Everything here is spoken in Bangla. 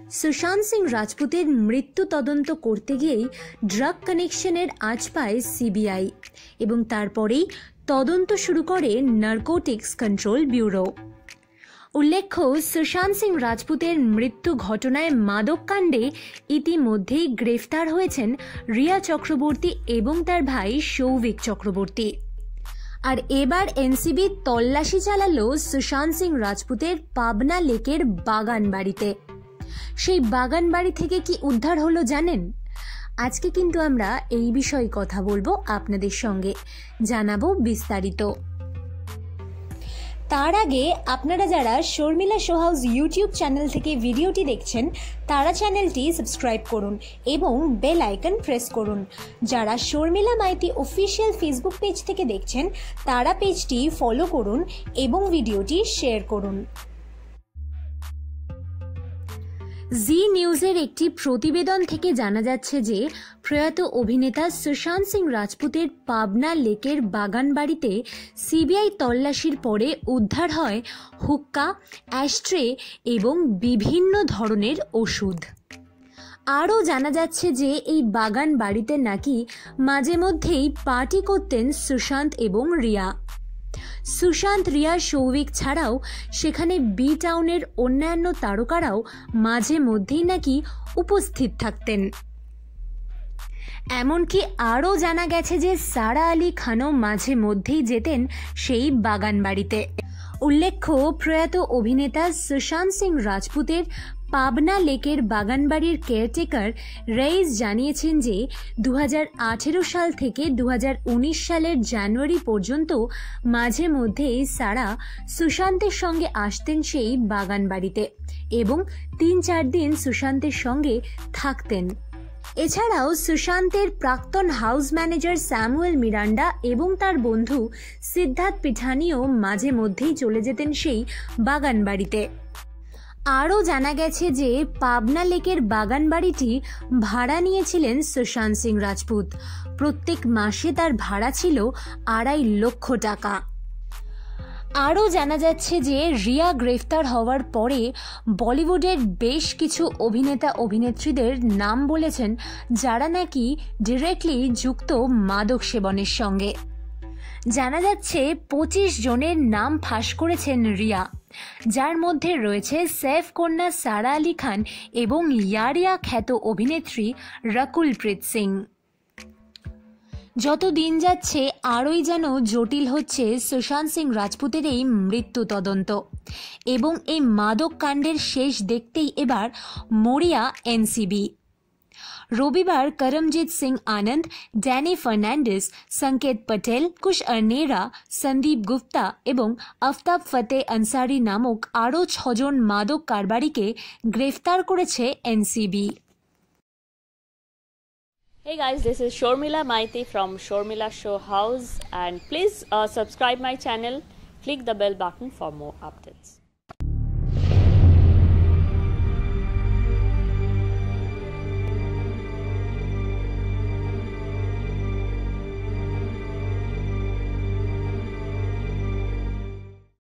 সুশান্ত সিং রাজপুতের মৃত্যু তদন্ত করতে গিয়েই ড্রাগ কানেকশনের আঁচ পায় সিবিআই এবং তারপরেই তদন্ত শুরু করে নার্কোটিক্স কন্ট্রোল ব্যুরো। উল্লেখ্য, সুশান্ত সিং রাজপুতের মৃত্যু ঘটনায় মাদক কাণ্ডে ইতিমধ্যেই গ্রেফতার হয়েছেন রিয়া চক্রবর্তী এবং তার ভাই সৌভিক চক্রবর্তী। আর এবার এনসিবি তল্লাশি চালালো সুশান্ত সিং রাজপুতের পাবনা লেকের বাগান বাড়িতে। সেই বাগান বাড়ি থেকে কি উদ্ধার হলো জানেন? আজকে কিন্তু আমরা এই বিষয়ে কথা বলবো আপনাদের সঙ্গে, জানাবো বিস্তারিত। তার আগে আপনারা যারা Sharmila show house YouTube channel থেকে ভিডিওটি দেখছেন তারা চ্যানেলটি সাবস্ক্রাইব করুন এবং বেল আইকন প্রেস করুন। যারা Sharmila Maity official Facebook page থেকে দেখছেন তারা পেজটি ফলো করুন এবং ভিডিওটি শেয়ার করুন। জি নিউজের একটি প্রতিবেদন থেকে জানা যাচ্ছে যে প্রয়াত অভিনেতা সুশান্ত সিং রাজপুতের পাবনা লেকের বাগান বাড়িতে সিবিআই তল্লাশির পরে উদ্ধার হয় হুক্কা, অ্যাশট্রে এবং বিভিন্ন ধরনের ওষুধ। আরও জানা যাচ্ছে যে এই বাগান বাড়িতে নাকি মাঝে মধ্যেই পার্টি করতেন সুশান্ত এবং রিয়া। সুশান্ত, রিয়া, সৌভিক ছাড়াও সেখানে বি টাউনের অন্যান্য তারকারাও মাঝে মধ্যেই নাকি উপস্থিত থাকতেন। এমনকি আরও জানা গেছে যে সারা আলি খানও মাঝে মধ্যেই যেতেন সেই বাগান বাড়িতে। উল্লেখ্য, প্রয়াত অভিনেতা সুশান্ত সিং রাজপুতের পাবনা লেকের বাগানবাড়ির কেয়ারটেকার রইস জানিয়েছেন যে 2018 সাল থেকে 2019 সালের জানুয়ারি পর্যন্ত মাঝে মধ্যেই সারা সুশান্তের সঙ্গে আসতেন সেই বাগান বাড়িতে এবং 3-4 দিন সুশান্তের সঙ্গে থাকতেন। এছাড়াও সুশান্তের প্রাক্তন হাউস ম্যানেজার স্যামুয়েল মিরান্ডা এবং তার বন্ধু সিদ্ধার্থ পিঠানিও মাঝে মধ্যেই চলে যেতেন সেই বাগান বাড়িতে। আরও জানা গেছে যে পাবনা লেকের বাগান বাড়িটি ভাড়া নিয়েছিলেন সুশান্ত সিং রাজপুত। প্রত্যেক মাসে তার ভাড়া ছিল 2.5 লক্ষ টাকা। আরও জানা যাচ্ছে যে রিয়া গ্রেফতার হওয়ার পরে বলিউডের বেশ কিছু অভিনেতা অভিনেত্রীদের নাম বলেছেন যারা নাকি ডিরেক্টলি যুক্ত মাদক সেবনের সঙ্গে। জানা যাচ্ছে 25 জনের নাম ফাঁস করেছেন রিয়া, যার মধ্যে রয়েছে সৈফ কন্যা সারা আলি খান এবং ইয়ারিয়া খ্যাত অভিনেত্রী রকুলপ্রীত সিং। যত দিন যাচ্ছে আরোই যেন জটিল হচ্ছে সুশান্ত সিং রাজপুতের এই মৃত্যু তদন্ত এবং এই মাদক কাণ্ডের শেষ দেখতেই এবার মরিয়া এনসিবি। রবিবার করমজিৎ সিং আনন্দ, ড্যানি ফার্নান্ডিস, সংকেত পটেল, কুশ আর্নেরা, সন্দীপ গুপ্তা এবং আফতাব ফতে আনসারি নামক আরও 6 জন মাদক কারবারিকে গ্রেফতার করেছে NCB. Hey guys, this is Shormila Maiti from Shormila Show House and please subscribe my channel, click the bell button for more updates.